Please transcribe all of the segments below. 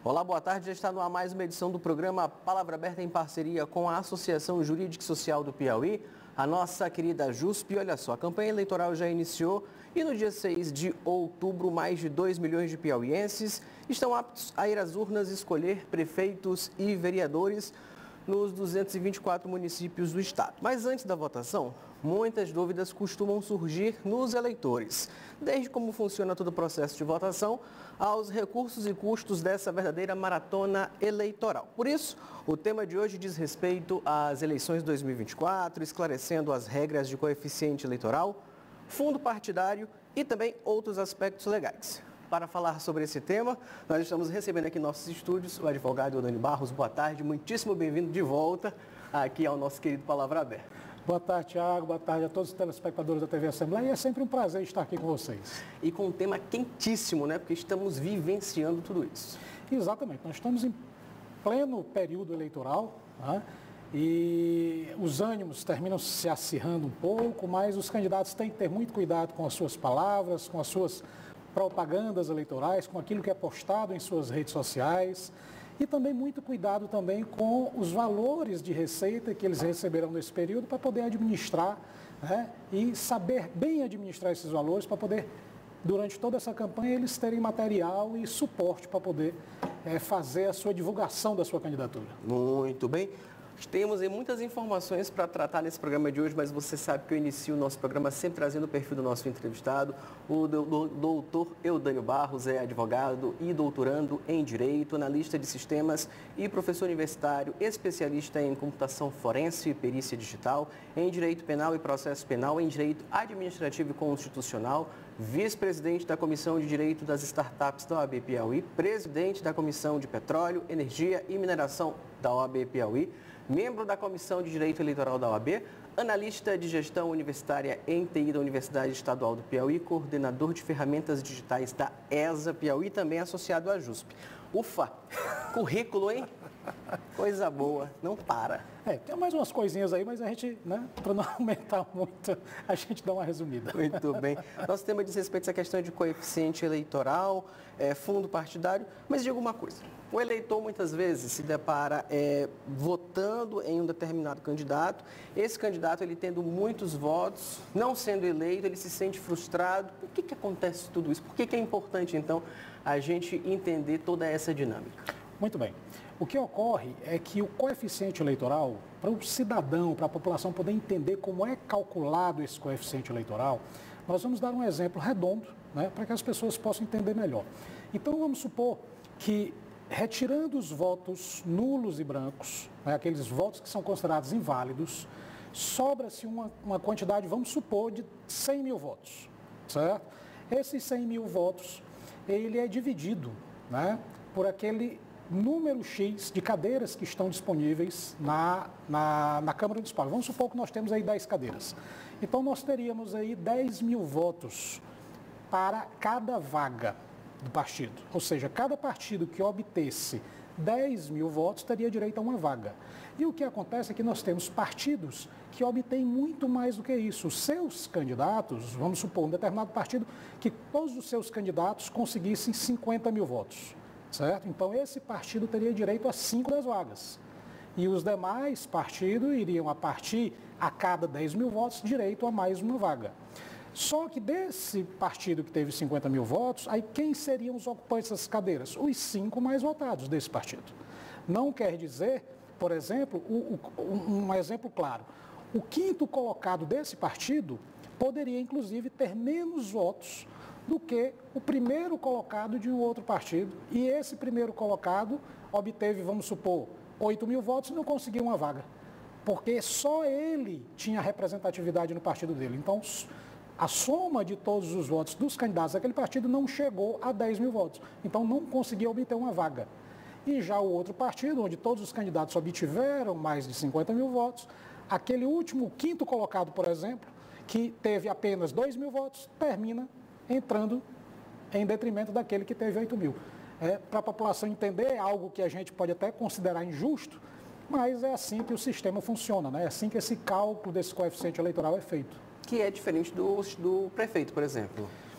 Olá, boa tarde. Já está no ar mais uma edição do programa Palavra Aberta em parceria com a Associação Jurídica e Social do Piauí, a nossa querida JUSP. Olha só, a campanha eleitoral já iniciou e no dia 6 de outubro, mais de 2 milhões de piauienses estão aptos a ir às urnas escolher prefeitos e vereadores nos 224 municípios do estado. Mas antes da votação, muitas dúvidas costumam surgir nos eleitores, desde como funciona todo o processo de votação aos recursos e custos dessa verdadeira maratona eleitoral. Por isso, o tema de hoje diz respeito às eleições 2024, esclarecendo as regras de coeficiente eleitoral, fundo partidário e também outros aspectos legais. Para falar sobre esse tema, nós estamos recebendo aqui em nossos estúdios o advogado Eudânio Barros. Boa tarde, muitíssimo bem-vindo de volta aqui ao nosso querido Palavra Aberta. Boa tarde, Thiago. Boa tarde a todos os telespectadores da TV Assembleia. E é sempre um prazer estar aqui com vocês. E com um tema quentíssimo, né? Porque estamos vivenciando tudo isso. Exatamente. Nós estamos em pleno período eleitoral, né? E os ânimos terminam se acirrando um pouco, mas os candidatos têm que ter muito cuidado com as suas palavras, com as suas propagandas eleitorais, com aquilo que é postado em suas redes sociais e também muito cuidado também com os valores de receita que eles receberão nesse período para poder administrar, né, e saber bem administrar esses valores para poder, durante toda essa campanha, eles terem material e suporte para poder fazer a sua divulgação da sua candidatura. Muito bem. Temos muitas informações para tratar nesse programa de hoje, mas você sabe que eu inicio o nosso programa sempre trazendo o perfil do nosso entrevistado. O doutor Eudânio Barros é advogado e doutorando em Direito, analista de sistemas e professor universitário, especialista em computação forense e perícia digital, em Direito Penal e Processo Penal, em Direito Administrativo e Constitucional, vice-presidente da Comissão de Direito das Startups da OAB Piauí, presidente da Comissão de Petróleo, Energia e Mineração da OAB Piauí, membro da Comissão de Direito Eleitoral da OAB, analista de gestão universitária em TI da Universidade Estadual do Piauí, coordenador de ferramentas digitais da ESA Piauí, também associado à JUSP. Ufa! Currículo, hein? Coisa boa, não para. Tem mais umas coisinhas aí, mas a gente, né, para não aumentar muito, a gente dá uma resumida. Muito bem. Nosso tema diz respeito a essa questão de coeficiente eleitoral, fundo partidário, mas diga uma coisa. O eleitor muitas vezes se depara votando em um determinado candidato, esse candidato ele tendo muitos votos, não sendo eleito, ele se sente frustrado. Por que acontece tudo isso? Por que é importante, então, a gente entender toda essa dinâmica? Muito bem. O que ocorre é que o coeficiente eleitoral, para o cidadão, para a população poder entender como é calculado esse coeficiente eleitoral, nós vamos dar um exemplo redondo, né, para que as pessoas possam entender melhor. Então, vamos supor que, retirando os votos nulos e brancos, né, aqueles votos que são considerados inválidos, sobra-se uma quantidade, vamos supor, de 100 mil votos, certo? Esses 100 mil votos, ele é dividido, né, por aquele número X de cadeiras que estão disponíveis na Câmara Municipal. Vamos supor que nós temos aí 10 cadeiras. Então, nós teríamos aí 10 mil votos para cada vaga do partido. Ou seja, cada partido que obtesse 10 mil votos teria direito a uma vaga. E o que acontece é que nós temos partidos que obtêm muito mais do que isso. Os seus candidatos, vamos supor, um determinado partido que todos os seus candidatos conseguissem 50 mil votos. Certo? Então, esse partido teria direito a 5 das vagas. E os demais partidos iriam, a partir a cada 10 mil votos, direito a mais uma vaga. Só que desse partido que teve 50 mil votos, aí quem seriam os ocupantes dessas cadeiras? Os 5 mais votados desse partido. Não quer dizer, por exemplo, um exemplo claro, o 5º colocado desse partido poderia, inclusive, ter menos votos do que o primeiro colocado de um outro partido. E esse primeiro colocado obteve, vamos supor, 8 mil votos e não conseguiu uma vaga. Porque só ele tinha representatividade no partido dele. Então, a soma de todos os votos dos candidatos daquele partido não chegou a 10 mil votos. Então, não conseguiu obter uma vaga. E já o outro partido, onde todos os candidatos obtiveram mais de 50 mil votos, aquele último 5º colocado, por exemplo, que teve apenas 2 mil votos, termina entrando em detrimento daquele que teve 8 mil. Para a população entender, é algo que a gente pode até considerar injusto, mas é assim que o sistema funciona, né? É assim que esse cálculo desse coeficiente eleitoral é feito. Que é diferente do prefeito, por exemplo.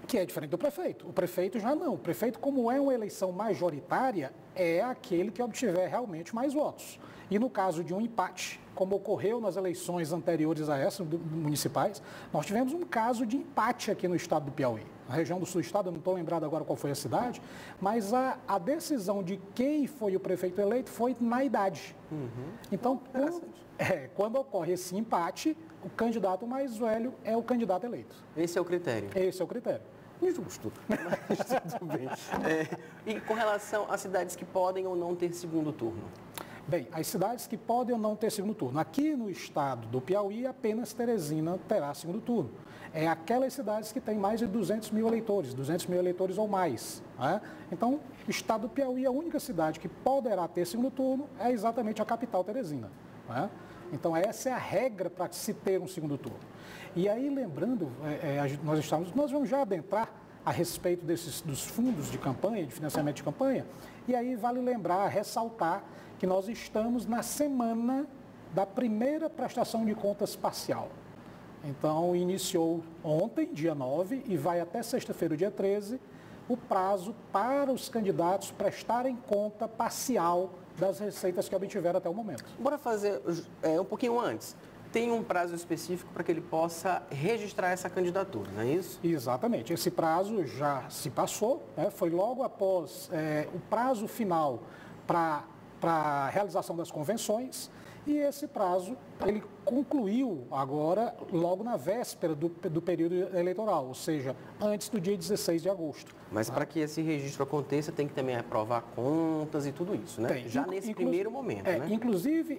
Que é diferente do prefeito. O prefeito já não. O prefeito, como é uma eleição majoritária, é aquele que obtiver realmente mais votos. E no caso de um empate, como ocorreu nas eleições anteriores a essas municipais, nós tivemos um caso de empate aqui no estado do Piauí. Na região do sul do estado, eu não estou lembrado agora qual foi a cidade, mas a decisão de quem foi o prefeito eleito foi na idade. Então, quando ocorre esse empate, o candidato mais velho é o candidato eleito. Esse é o critério? Esse é o critério. Injusto. Mas tudo bem. E com relação às cidades que podem ou não ter segundo turno? Bem, as cidades que podem ou não ter segundo turno. Aqui no estado do Piauí, apenas Teresina terá segundo turno. É aquelas cidades que têm mais de 200 mil eleitores ou mais. Né? Então, o estado do Piauí, a única cidade que poderá ter segundo turno é exatamente a capital Teresina. Né? Então, essa é a regra para se ter um segundo turno. E aí, lembrando, nós vamos já adentrar a respeito dos fundos de campanha, de financiamento de campanha, e aí vale lembrar, ressaltar, que nós estamos na semana da primeira prestação de contas parcial. Então, iniciou ontem, dia 9, e vai até sexta-feira, dia 13, o prazo para os candidatos prestarem conta parcial das receitas que obtiveram até o momento. Bora fazer um pouquinho antes. Tem um prazo específico para que ele possa registrar essa candidatura, não é isso? Exatamente. Esse prazo já se passou, né? Foi logo após o prazo final para a realização das convenções, e esse prazo ele concluiu agora, logo na véspera do período eleitoral, ou seja, antes do dia 16 de agosto. Mas para que esse registro aconteça, tem que também aprovar contas e tudo isso, né? Já nesse primeiro momento, né? Inclusive,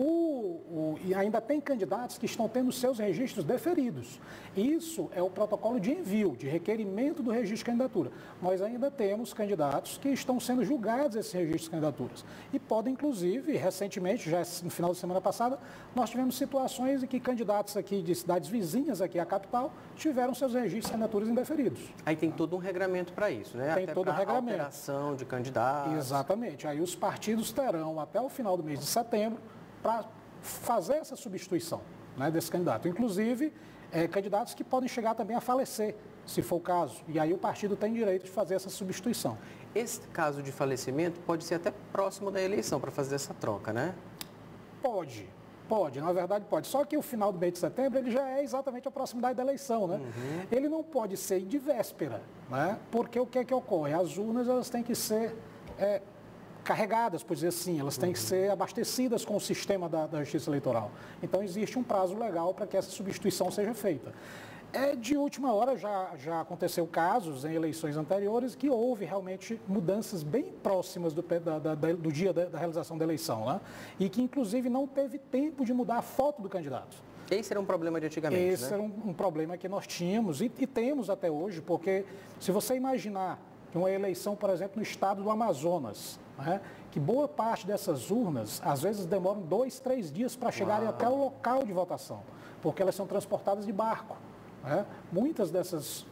e ainda tem candidatos que estão tendo seus registros deferidos. Isso é o protocolo de envio, de requerimento do registro de candidatura. Nós ainda temos candidatos que estão sendo julgados esses registros de candidaturas. E podem, inclusive, recentemente, já no final da semana passada, nós tivemos situações em que candidatos aqui de cidades vizinhas aqui à capital tiveram seus registros de candidaturas indeferidos. Aí tem todo um regramento para isso, né? Tem todo um regramento. Alteração de candidatos. Exatamente. Aí os partidos terão até o final do mês de setembro para fazer essa substituição, né, desse candidato. Inclusive, candidatos que podem chegar também a falecer, se for o caso. E aí o partido tem direito de fazer essa substituição. Esse caso de falecimento pode ser até próximo da eleição para fazer essa troca, né? Pode, na verdade pode. Só que o final do mês de setembro ele já é exatamente a proximidade da eleição, né? Ele não pode ser de véspera, né? Porque o que é que ocorre? As urnas elas têm que ser carregadas, por dizer assim, elas têm que ser abastecidas com o sistema da Justiça Eleitoral. Então, existe um prazo legal para que essa substituição seja feita. De última hora, já aconteceu casos em eleições anteriores que houve realmente mudanças bem próximas do dia da realização da eleição, né? E que, inclusive, não teve tempo de mudar a foto do candidato. Esse era um problema de antigamente, Esse era um problema que nós tínhamos e temos até hoje, porque se você imaginar uma eleição, por exemplo, no estado do Amazonas, né, que boa parte dessas urnas, às vezes, demoram 2, 3 dias para chegarem até o local de votação, porque elas são transportadas de barco. Né? Muitas dessas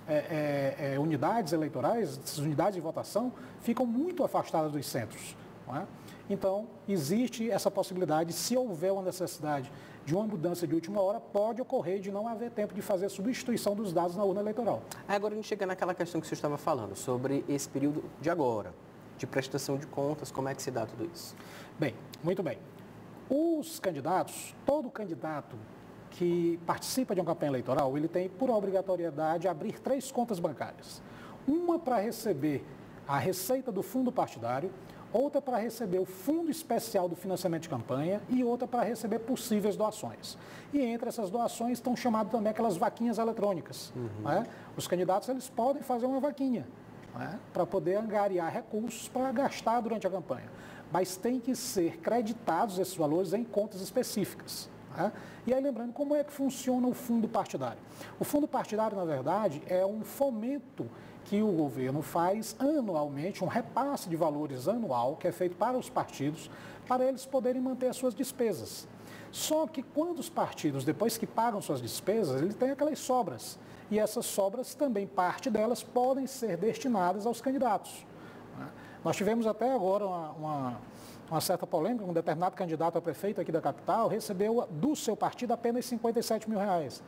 unidades eleitorais, essas unidades de votação, ficam muito afastadas dos centros. Né? Então, existe essa possibilidade, se houver uma necessidade de uma mudança de última hora, pode ocorrer de não haver tempo de fazer a substituição dos dados na urna eleitoral. Agora a gente chega naquela questão que você estava falando, sobre esse período de agora, de prestação de contas, como é que se dá tudo isso? Bem, muito bem. Os candidatos, todo candidato que participa de uma campanha eleitoral, ele tem por obrigatoriedade abrir 3 contas bancárias. Uma para receber a receita do fundo partidário, outra para receber o fundo especial do financiamento de campanha e outra para receber possíveis doações. E entre essas doações estão chamadas também aquelas vaquinhas eletrônicas. Né? Os candidatos eles podem fazer uma vaquinha, né, para poder angariar recursos para gastar durante a campanha. Mas tem que ser creditados esses valores em contas específicas. Né? E aí lembrando como é que funciona o fundo partidário. O fundo partidário, na verdade, é um fomento que o governo faz anualmente, um repasse de valores anual que é feito para os partidos, para eles poderem manter as suas despesas. Só que quando os partidos, depois que pagam suas despesas, eles têm aquelas sobras. E essas sobras também, parte delas, podem ser destinadas aos candidatos. Nós tivemos até agora uma certa polêmica, um determinado candidato a prefeito aqui da capital recebeu do seu partido apenas R$57 mil.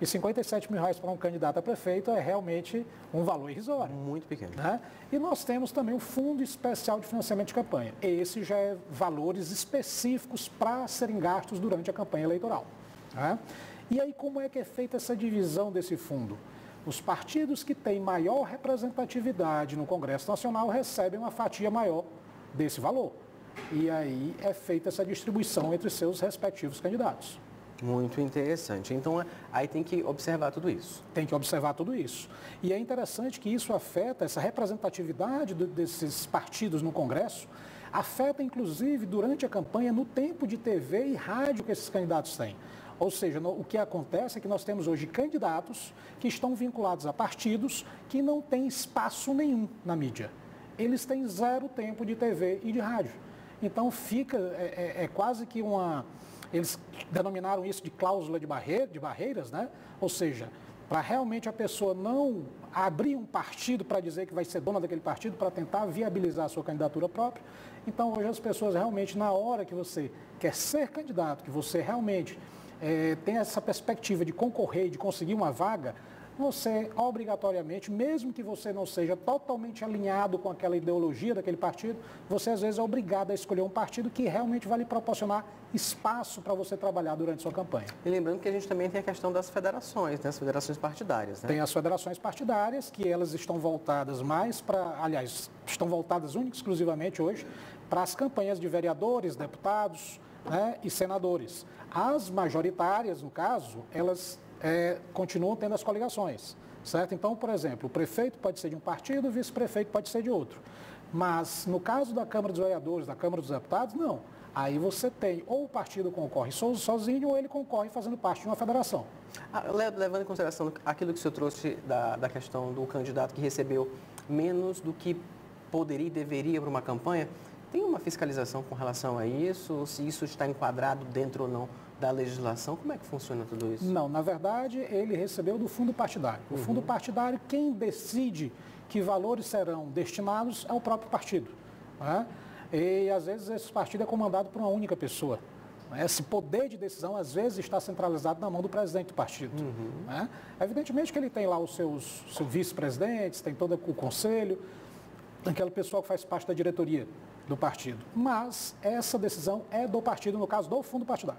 E R$57 mil para um candidato a prefeito é realmente um valor irrisório. Muito pequeno. Né? E nós temos também o Fundo Especial de Financiamento de Campanha. Esse já é valores específicos para serem gastos durante a campanha eleitoral. Né? E aí como é que é feita essa divisão desse fundo? Os partidos que têm maior representatividade no Congresso Nacional recebem uma fatia maior desse valor. E aí é feita essa distribuição entre seus respectivos candidatos. Muito interessante. Então, aí tem que observar tudo isso. Tem que observar tudo isso. E é interessante que isso afeta, essa representatividade desses partidos no Congresso, afeta inclusive durante a campanha no tempo de TV e rádio que esses candidatos têm. Ou seja, o que acontece é que nós temos hoje candidatos que estão vinculados a partidos que não têm espaço nenhum na mídia. Eles têm zero tempo de TV e de rádio. Então fica, quase que uma... Eles denominaram isso de cláusula de barreiras, né? Ou seja, para realmente a pessoa não abrir um partido para dizer que vai ser dona daquele partido, para tentar viabilizar a sua candidatura própria. Então hoje as pessoas realmente, na hora que você quer ser candidato, que você realmente tem essa perspectiva de concorrer, de conseguir uma vaga, você obrigatoriamente, mesmo que você não seja totalmente alinhado com aquela ideologia daquele partido, você às vezes é obrigado a escolher um partido que realmente vai lhe proporcionar espaço para você trabalhar durante sua campanha. E lembrando que a gente também tem a questão das federações, né? As federações partidárias. Né? Tem as federações partidárias, que elas estão voltadas mais para, aliás, estão voltadas única e exclusivamente hoje para as campanhas de vereadores, deputados, né, e senadores. As majoritárias, no caso, elas continuam tendo as coligações, certo? Então, por exemplo, o prefeito pode ser de um partido, o vice-prefeito pode ser de outro. Mas, no caso da Câmara dos Vereadores, da Câmara dos Deputados, não. Aí você tem, ou o partido concorre sozinho, ou ele concorre fazendo parte de uma federação. Levando em consideração aquilo que o senhor trouxe da questão do candidato que recebeu menos do que poderia e deveria para uma campanha, tem uma fiscalização com relação a isso? Se isso está enquadrado dentro ou não da legislação? Como é que funciona tudo isso? Não, na verdade, ele recebeu do fundo partidário. O fundo partidário, quem decide que valores serão destinados é o próprio partido. Né? E, às vezes, esse partido é comandado por uma única pessoa. Esse poder de decisão, às vezes, está centralizado na mão do presidente do partido. Né? Evidentemente que ele tem lá os seus vice-presidentes, tem todo o conselho, aquele pessoal que faz parte da diretoria do partido. Mas essa decisão é do partido, no caso do fundo partidário.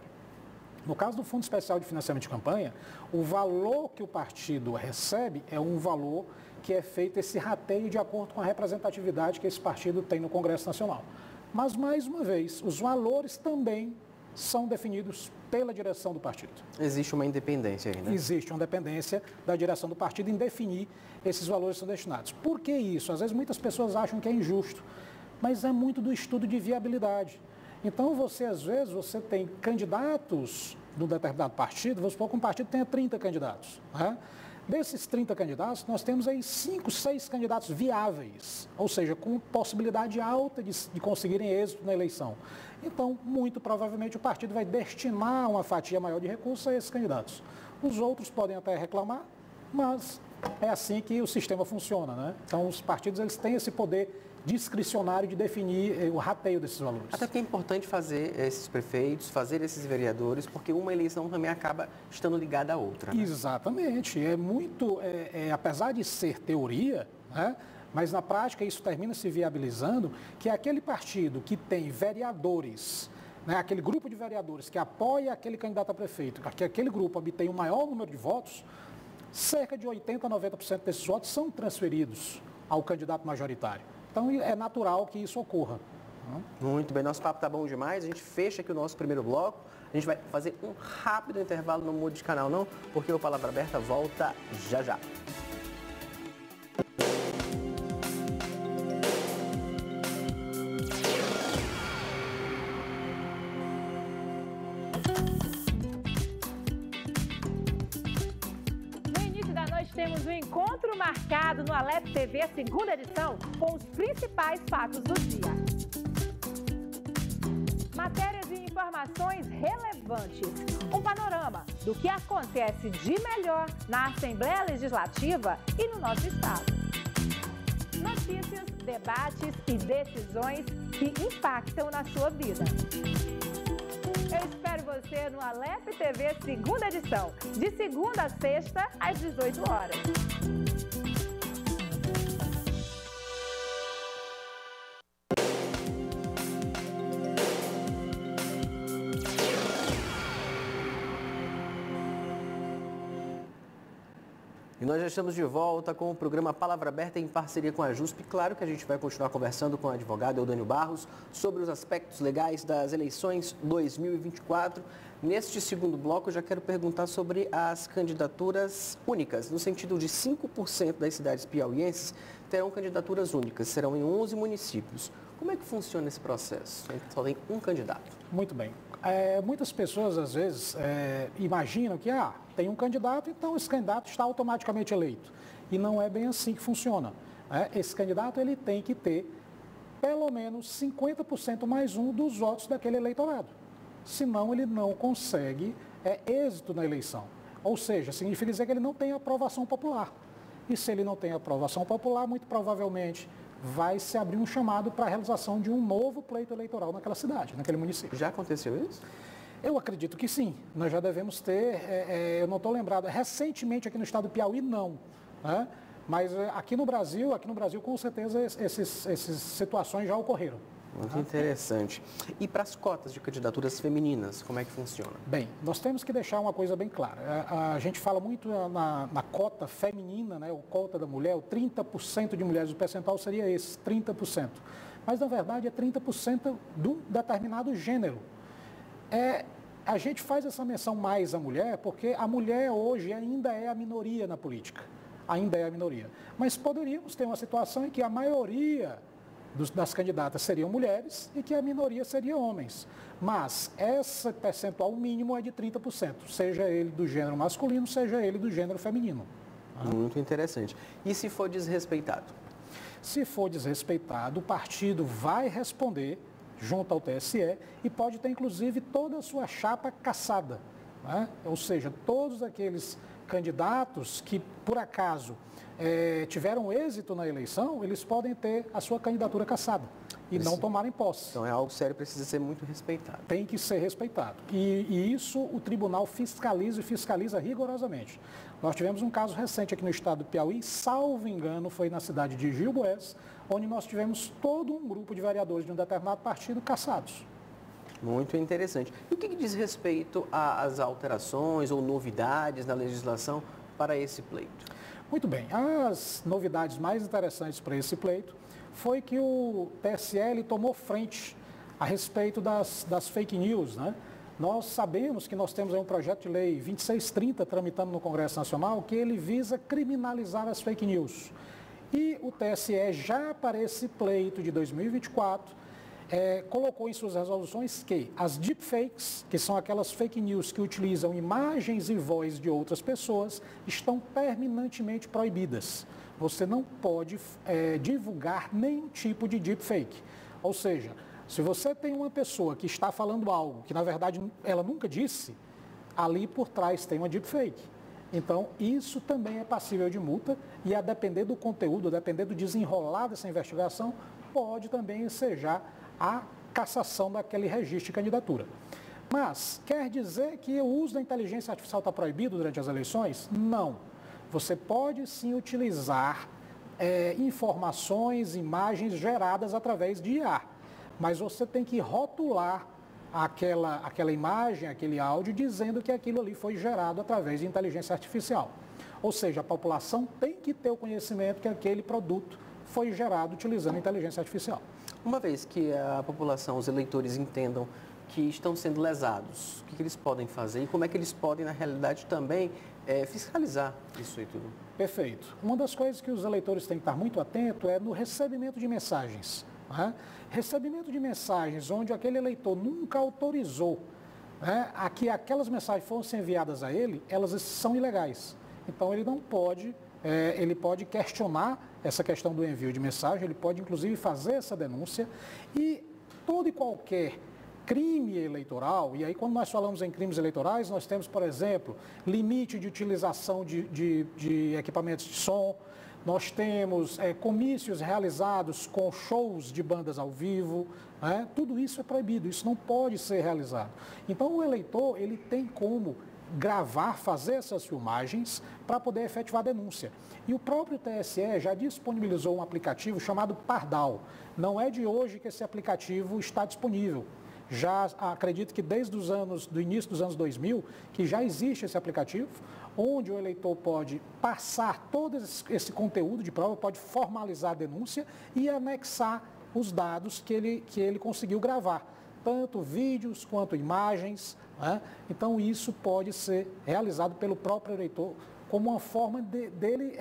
No caso do Fundo Especial de Financiamento de Campanha, o valor que o partido recebe é um valor que é feito esse rateio de acordo com a representatividade que esse partido tem no Congresso Nacional. Mas, mais uma vez, os valores também são definidos pela direção do partido. Existe uma independência aí, né? Existe uma dependência da direção do partido em definir esses valores que são destinados. Por que isso? Às vezes muitas pessoas acham que é injusto, mas é muito do estudo de viabilidade. Então, às vezes, você tem candidatos de um determinado partido, vamos supor que um partido tenha 30 candidatos. Né? Desses 30 candidatos, nós temos aí 5, 6 candidatos viáveis, ou seja, com possibilidade alta de conseguirem êxito na eleição. Então, muito provavelmente, o partido vai destinar uma fatia maior de recursos a esses candidatos. Os outros podem até reclamar, mas é assim que o sistema funciona. Né? Então, os partidos eles têm esse poder discricionário de definir o rateio desses valores. Até porque é importante fazer esses prefeitos, fazer esses vereadores, porque uma eleição também acaba estando ligada à outra. Né? Exatamente. É muito, apesar de ser teoria, né, mas na prática isso termina se viabilizando, que aquele partido que tem vereadores, né, aquele grupo de vereadores que apoia aquele candidato a prefeito, que aquele grupo obtém o maior número de votos, cerca de 80% a 90% desses votos são transferidos ao candidato majoritário. Então, é natural que isso ocorra. Muito bem, nosso papo tá bom demais. A gente fecha aqui o nosso primeiro bloco. A gente vai fazer um rápido intervalo, não mude de canal não, porque o Palavra Aberta volta já já. Temos um encontro marcado no Alep TV, a segunda edição, com os principais fatos do dia. Matérias e informações relevantes. Um panorama do que acontece de melhor na Assembleia Legislativa e no nosso estado. Notícias, debates e decisões que impactam na sua vida. Eu espero você no Alep TV segunda edição, de segunda a sexta, às 18 horas. E nós já estamos de volta com o programa Palavra Aberta em parceria com a JUSP. Claro que a gente vai continuar conversando com o advogado Eudânio Barros sobre os aspectos legais das eleições 2024. Neste segundo bloco, eu já quero perguntar sobre as candidaturas únicas, no sentido de 5% das cidades piauienses terão candidaturas únicas, serão em 11 municípios. Como é que funciona esse processo? Só tem um candidato. Muito bem. Muitas pessoas, às vezes, imaginam que tem um candidato, então esse candidato está automaticamente eleito. E não é bem assim que funciona. Esse candidato ele tem que ter pelo menos 50% mais um dos votos daquele eleitorado. Senão ele não consegue êxito na eleição. Ou seja, significa dizer que ele não tem aprovação popular. E se ele não tem aprovação popular, muito provavelmente vai se abrir um chamado para a realização de um novo pleito eleitoral naquela cidade, naquele município. Já aconteceu isso? Eu acredito que sim. Nós já devemos ter, eu não estou lembrado, recentemente aqui no estado do Piauí não, né? Mas aqui no Brasil com certeza essas situações já ocorreram. Muito interessante. E para as cotas de candidaturas femininas, como é que funciona? Bem, nós temos que deixar uma coisa bem clara. A gente fala muito na cota feminina, né, o cota da mulher, o 30% de mulheres, o percentual seria esse, 30%. Mas, na verdade, é 30% de um determinado gênero. A gente faz essa menção mais à mulher, porque a mulher hoje ainda é a minoria na política. Ainda é a minoria. Mas poderíamos ter uma situação em que a maioria das candidatas seriam mulheres e que a minoria seria homens. Mas esse percentual mínimo é de 30%, seja ele do gênero masculino, seja ele do gênero feminino. Muito interessante. E se for desrespeitado? Se for desrespeitado, o partido vai responder junto ao TSE e pode ter, inclusive, toda a sua chapa cassada. Né? Ou seja, todos aqueles candidatos que, por acaso, tiveram êxito na eleição, eles podem ter a sua candidatura cassada e não tomarem posse. Então é algo sério, precisa ser muito respeitado. Tem que ser respeitado. E isso o tribunal fiscaliza e fiscaliza rigorosamente. Nós tivemos um caso recente aqui no estado do Piauí, salvo engano, foi na cidade de Gilboés, onde nós tivemos todo um grupo de vereadores de um determinado partido cassados. Muito interessante. E o que diz respeito às alterações ou novidades na legislação para esse pleito? Muito bem. As novidades mais interessantes para esse pleito foi que o TSE tomou frente a respeito das fake news, né? Nós sabemos que nós temos aí um projeto de lei 2630 tramitando no Congresso Nacional que ele visa criminalizar as fake news. E o TSE já para esse pleito de 2024 colocou em suas resoluções que as deepfakes, que são aquelas fake news que utilizam imagens e voz de outras pessoas, estão permanentemente proibidas. Você não pode divulgar nenhum tipo de deepfake. Ou seja, se você tem uma pessoa que está falando algo que, na verdade, ela nunca disse, ali por trás tem uma deepfake. Então, isso também é passível de multa e, a depender do conteúdo, a depender do desenrolar dessa investigação, pode também ensejar a cassação daquele registro de candidatura. Mas, quer dizer que o uso da inteligência artificial está proibido durante as eleições? Não. Você pode sim utilizar informações, imagens geradas através de IA, mas você tem que rotular aquela imagem, aquele áudio, dizendo que aquilo ali foi gerado através de inteligência artificial. Ou seja, a população tem que ter o conhecimento que aquele produto foi gerado utilizando inteligência artificial. Uma vez que a população, os eleitores entendam que estão sendo lesados, o que eles podem fazer e como é que eles podem, na realidade, também fiscalizar isso e tudo? Perfeito. Uma das coisas que os eleitores têm que estar muito atentos é no recebimento de mensagens. Né? Recebimento de mensagens onde aquele eleitor nunca autorizou a que aquelas mensagens fossem enviadas a ele, elas são ilegais. Então ele não pode, ele pode questionar essa questão do envio de mensagem, ele pode inclusive fazer essa denúncia e todo e qualquer crime eleitoral, e aí quando nós falamos em crimes eleitorais, nós temos, por exemplo, limite de utilização de equipamentos de som, nós temos comícios realizados com shows de bandas ao vivo, né? Tudo isso é proibido, isso não pode ser realizado. Então o eleitor ele tem como gravar, fazer essas filmagens para poder efetivar a denúncia. E o próprio TSE já disponibilizou um aplicativo chamado Pardal. Não é de hoje que esse aplicativo está disponível. Já acredito que desde do início dos anos 2000, que já existe esse aplicativo, onde o eleitor pode passar todo esse conteúdo de prova, pode formalizar a denúncia e anexar os dados que ele conseguiu gravar, tanto vídeos quanto imagens, né? Então isso pode ser realizado pelo próprio eleitor como uma forma dele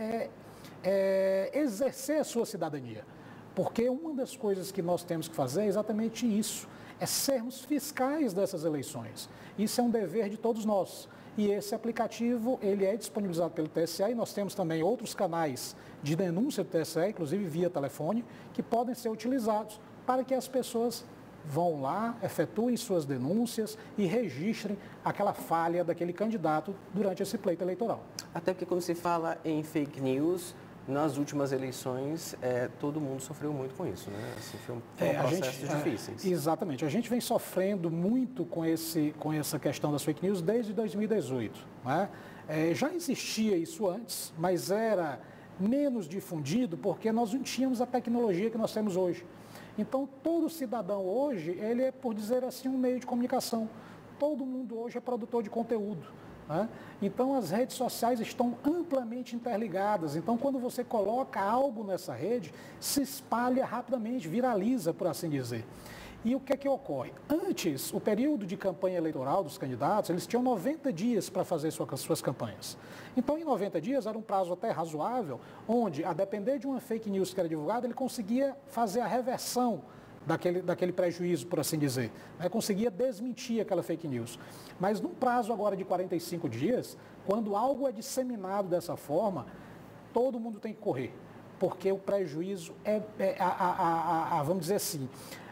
exercer a sua cidadania. Porque uma das coisas que nós temos que fazer é exatamente isso, é sermos fiscais dessas eleições. Isso é um dever de todos nós. E esse aplicativo, ele é disponibilizado pelo TSE e nós temos também outros canais de denúncia do TSE, inclusive via telefone, que podem ser utilizados para que as pessoas vão lá, efetuem suas denúncias e registrem aquela falha daquele candidato durante esse pleito eleitoral. Até porque quando se fala em fake news, nas últimas eleições, todo mundo sofreu muito com isso, né? Assim, foi um processos difíceis. Exatamente. A gente vem sofrendo muito com essa questão das fake news desde 2018. Né? Já existia isso antes, mas era menos difundido porque nós não tínhamos a tecnologia que nós temos hoje. Então, todo cidadão hoje, ele é, por dizer assim, um meio de comunicação. Todo mundo hoje é produtor de conteúdo. Né? Então, as redes sociais estão amplamente interligadas. Então, quando você coloca algo nessa rede, se espalha rapidamente, viraliza, por assim dizer. E o que é que ocorre? Antes, o período de campanha eleitoral dos candidatos, eles tinham 90 dias para fazer suas campanhas. Então, em 90 dias, era um prazo até razoável, onde, a depender de uma fake news que era divulgada, ele conseguia fazer a reversão daquele prejuízo, por assim dizer. Conseguia desmentir aquela fake news. Mas num prazo agora de 45 dias, quando algo é disseminado dessa forma, todo mundo tem que correr. Porque o prejuízo vamos dizer assim,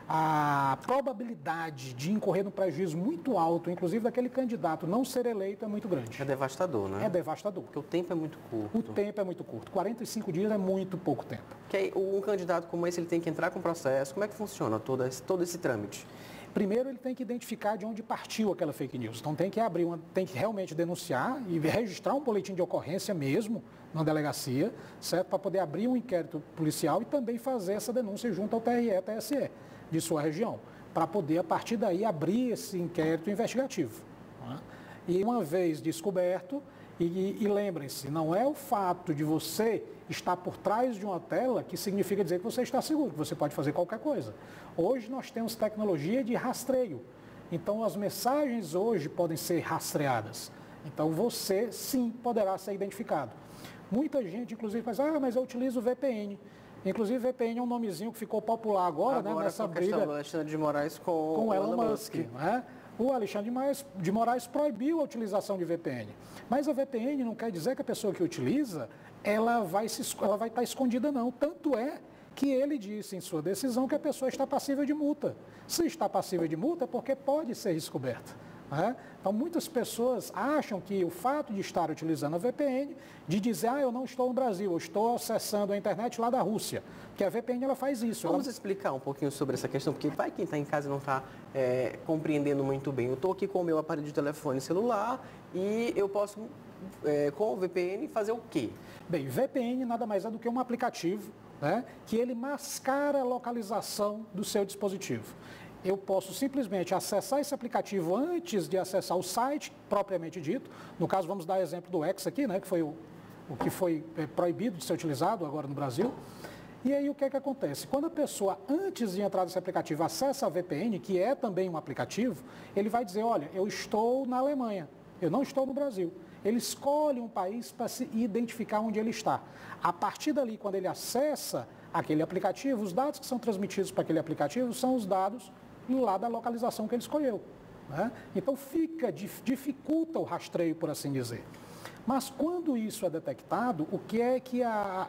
a probabilidade de incorrer num prejuízo muito alto, inclusive daquele candidato não ser eleito, é muito grande. É devastador, né? É devastador. Porque o tempo é muito curto. O tempo é muito curto. 45 dias é muito pouco tempo. Que aí, um candidato como esse, ele tem que entrar com o processo. Como é que funciona todo esse trâmite? Primeiro, ele tem que identificar de onde partiu aquela fake news. Então, tem que realmente denunciar e registrar um boletim de ocorrência mesmo na delegacia, certo? Para poder abrir um inquérito policial e também fazer essa denúncia junto ao TRE e TSE de sua região, para poder, a partir daí, abrir esse inquérito investigativo. Né? E uma vez descoberto, e lembrem-se, não é o fato de você estar por trás de uma tela que significa dizer que você está seguro, que você pode fazer qualquer coisa. Hoje nós temos tecnologia de rastreio, então as mensagens hoje podem ser rastreadas. Então você, sim, poderá ser identificado. Muita gente, inclusive, faz, mas eu utilizo o VPN. Inclusive, VPN é um nomezinho que ficou popular agora, né, nessa briga do Alexandre de Moraes com Elon Musk. Né? O Alexandre de Moraes proibiu a utilização de VPN. Mas a VPN não quer dizer que a pessoa que utiliza, ela vai estar escondida, não. Tanto é que ele disse em sua decisão que a pessoa está passível de multa. Se está passível de multa é porque pode ser descoberta. Né? Então, muitas pessoas acham que o fato de estar utilizando a VPN, de dizer, eu não estou no Brasil, eu estou acessando a internet lá da Rússia, porque a VPN ela faz isso. Vamos explicar um pouquinho sobre essa questão, porque vai quem está em casa e não está compreendendo muito bem. Eu estou aqui com o meu aparelho de telefone celular e eu posso, com o VPN, fazer o quê? Bem, VPN nada mais é do que um aplicativo, né, que ele mascara a localização do seu dispositivo. Eu posso simplesmente acessar esse aplicativo antes de acessar o site propriamente dito. No caso, vamos dar exemplo do X aqui, né, que foi o que foi proibido de ser utilizado agora no Brasil. E aí o que é que acontece? Quando a pessoa, antes de entrar nesse aplicativo, acessa a VPN, que é também um aplicativo, ele vai dizer, olha, eu estou na Alemanha, eu não estou no Brasil. Ele escolhe um país para se identificar onde ele está. A partir dali, quando ele acessa aquele aplicativo, os dados que são transmitidos para aquele aplicativo são os dados lá da localização que ele escolheu. Né? Então dificulta o rastreio, por assim dizer. Mas quando isso é detectado, o que é que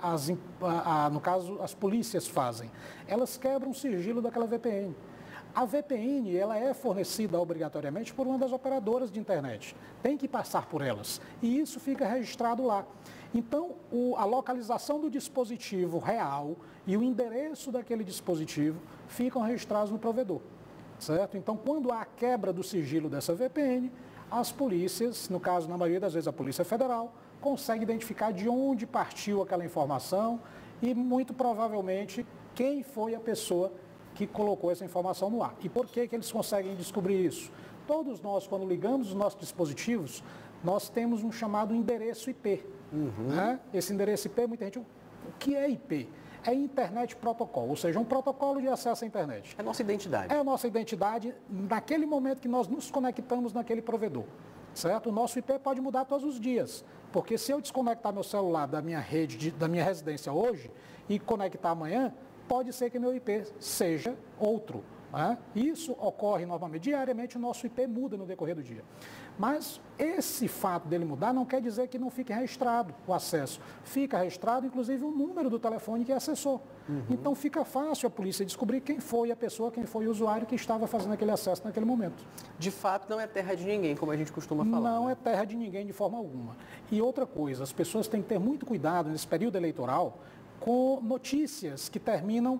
no caso as polícias fazem? Elas quebram o sigilo daquela VPN. A VPN ela é fornecida obrigatoriamente por uma das operadoras de internet. Tem que passar por elas. E isso fica registrado lá. Então, a localização do dispositivo real e o endereço daquele dispositivo ficam registrados no provedor, certo? Então, quando há a quebra do sigilo dessa VPN, as polícias, no caso, na maioria das vezes a Polícia Federal, consegue identificar de onde partiu aquela informação e, muito provavelmente, quem foi a pessoa que colocou essa informação no ar. E por que eles conseguem descobrir isso? Todos nós, quando ligamos os nossos dispositivos, nós temos um chamado endereço IP. Né? Esse endereço IP, muita gente... O que é IP? É Internet Protocol, ou seja, um protocolo de acesso à internet. É a nossa identidade. É a nossa identidade naquele momento que nós nos conectamos naquele provedor, certo? O nosso IP pode mudar todos os dias, porque se eu desconectar meu celular da minha rede, da minha residência hoje e conectar amanhã, pode ser que meu IP seja outro. Né? Isso ocorre normalmente, diariamente o nosso IP muda no decorrer do dia. Mas esse fato dele mudar não quer dizer que não fique registrado o acesso. Fica registrado, inclusive, o número do telefone que acessou. Então fica fácil a polícia descobrir quem foi a pessoa, quem foi o usuário que estava fazendo aquele acesso naquele momento. De fato, não é terra de ninguém, como a gente costuma falar. Não é terra de ninguém de forma alguma. E outra coisa, as pessoas têm que ter muito cuidado nesse período eleitoral com notícias que terminam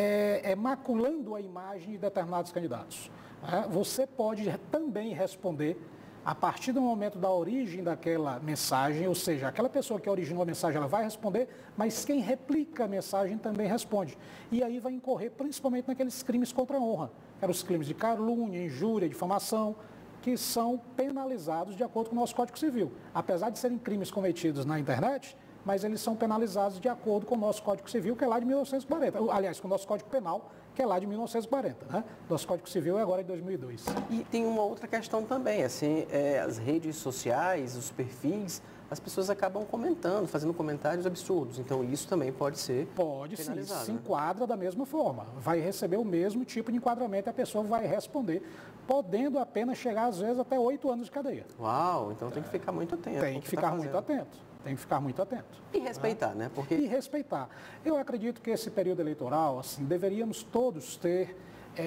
maculando a imagem de determinados candidatos. Você pode também responder a partir do momento da origem daquela mensagem, ou seja, aquela pessoa que originou a mensagem, ela vai responder, mas quem replica a mensagem também responde. E aí vai incorrer principalmente naqueles crimes contra a honra, que eram os crimes de calúnia, injúria, difamação, que são penalizados de acordo com o nosso Código Civil. Apesar de serem crimes cometidos na internet, mas eles são penalizados de acordo com o nosso Código Civil, que é lá de 1940. Aliás, com o nosso Código Penal, que é lá de 1940. Né? Nosso Código Civil é agora de 2002. E tem uma outra questão também, assim, as redes sociais, os perfis, as pessoas acabam comentando, fazendo comentários absurdos. Então, isso também pode ser penalizado, sim, se enquadra da mesma forma. Vai receber o mesmo tipo de enquadramento e a pessoa vai responder, podendo apenas chegar, às vezes, até 8 anos de cadeia. Uau, então tem que ficar muito atento. Tem que ficar muito atento. Tem que ficar muito atento. E respeitar, né? Porque... E respeitar. Eu acredito que esse período eleitoral, assim, deveríamos todos ter,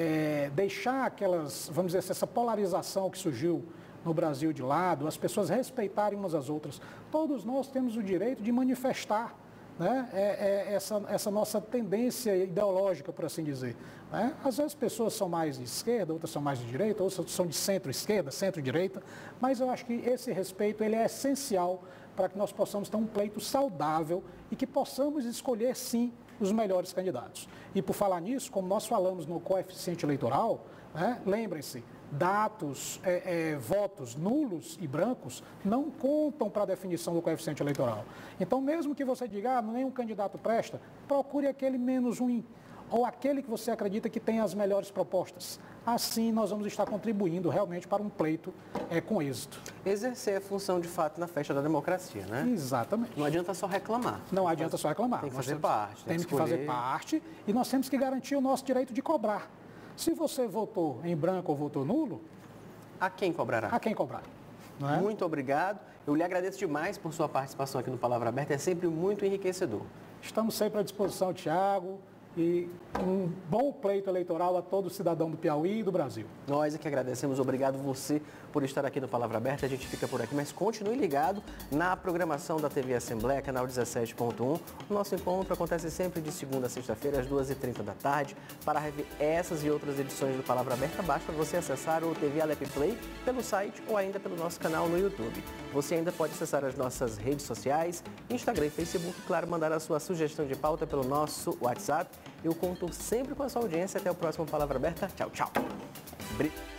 deixar aquelas, vamos dizer, essa polarização que surgiu no Brasil de lado, as pessoas respeitarem umas às outras. Todos nós temos o direito de manifestar, né, essa nossa tendência ideológica, por assim dizer. Né? Às vezes pessoas são mais de esquerda, outras são mais de direita, outras são de centro-esquerda, centro-direita, mas eu acho que esse respeito ele é essencial para que nós possamos ter um pleito saudável e que possamos escolher, sim, os melhores candidatos. E por falar nisso, como nós falamos no coeficiente eleitoral, né, lembrem-se, dados, votos nulos e brancos não contam para a definição do coeficiente eleitoral. Então, mesmo que você diga, nenhum candidato presta, procure aquele menos ruim, ou aquele que você acredita que tem as melhores propostas. Assim, nós vamos estar contribuindo realmente para um pleito com êxito. Exercer a função, de fato, na festa da democracia, né? Exatamente. Não adianta só reclamar. Não adianta só reclamar. Tem que fazer parte. Temos que fazer parte e nós temos que garantir o nosso direito de cobrar. Se você votou em branco ou votou nulo... A quem cobrará? A quem cobrar. Não é? Muito obrigado. Eu lhe agradeço demais por sua participação aqui no Palavra Aberta. É sempre muito enriquecedor. Estamos sempre à disposição, Thiago. E um bom pleito eleitoral a todo cidadão do Piauí e do Brasil. Nós é que agradecemos. Obrigado você por estar aqui no Palavra Aberta. A gente fica por aqui, mas continue ligado na programação da TV Assembleia, canal 17.1. O nosso encontro acontece sempre de segunda a sexta-feira, às 2h30 da tarde. Para rever essas e outras edições do Palavra Aberta, basta você acessar o TV Alep Play pelo site ou ainda pelo nosso canal no YouTube. Você ainda pode acessar as nossas redes sociais, Instagram e Facebook, e, claro, mandar a sua sugestão de pauta pelo nosso WhatsApp. Eu conto sempre com a sua audiência. Até o próximo Palavra Aberta. Tchau, tchau.